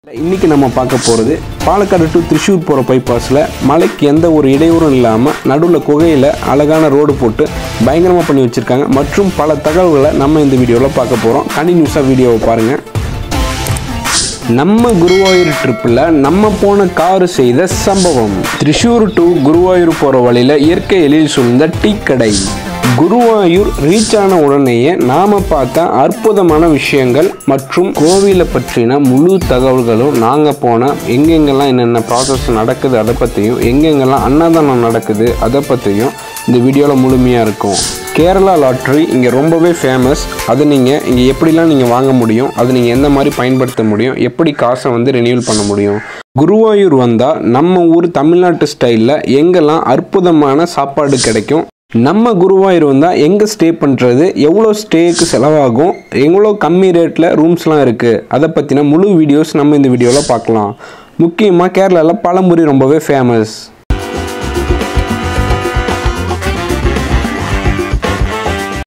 இன்னைக்கு நம்ம பார்க்க போகிறது பாலக்காடு டு திரிசூர் போகிற பைபாஸில் மலைக்கு எந்த ஒரு இடையூறும் இல்லாமல் நடுவில் குகையில் அழகான ரோடு போட்டு பயங்கரமாக பண்ணி வச்சுருக்காங்க மற்றும் பல தகவல்களை நம்ம இந்த வீடியோவில் பார்க்க போகிறோம். கண்டினியூஸாக வீடியோவை பாருங்கள். நம்ம குருவாயூர் ட்ரிப்பில் நம்ம போன காரு செய்த சம்பவம். திரிசூர் டு குருவாயூர் போகிற வழியில் இயற்கை எழில் சூழ்ந்த டீ கடை. குருவாயூர் ரீச் ஆன உடனேயே நாம பார்த்த அற்புதமான விஷயங்கள் மற்றும் கோவிலை பற்றின முழு தகவல்களும் நாங்கள் போனால் எங்கெங்கெல்லாம் என்னென்ன ப்ராசஸ் நடக்குது அதை பற்றியும் எங்கெங்கெல்லாம் அன்னதானம் நடக்குது அதை பற்றியும் இந்த வீடியோவில் முழுமையாக இருக்கும். கேரளா லாட்ரி இங்கே ரொம்பவே ஃபேமஸ். அது நீங்கள் இங்கே எப்படிலாம் நீங்கள் வாங்க முடியும், அது நீங்கள் எந்த மாதிரி பயன்படுத்த முடியும், எப்படி காசை ரெனியூவல் பண்ண முடியும். குருவாயூர் வந்தால் நம்ம ஊர் தமிழ்நாட்டு ஸ்டைலில் எங்கெல்லாம் அற்புதமான சாப்பாடு கிடைக்கும், நம்ம குருவாயூர் வந்தால் எங்கே ஸ்டே பண்ணுறது, எவ்வளோ ஸ்டேக்கு செலவாகும், எவ்வளோ கம்மி ரேட்டில் ரூம்ஸ்லாம் இருக்குது, அதை பற்றின முழு வீடியோஸ் நம்ம இந்த வீடியோவில் பார்க்கலாம். முக்கியமாக கேரளாவில் பழம்புரி ரொம்பவே ஃபேமஸ்.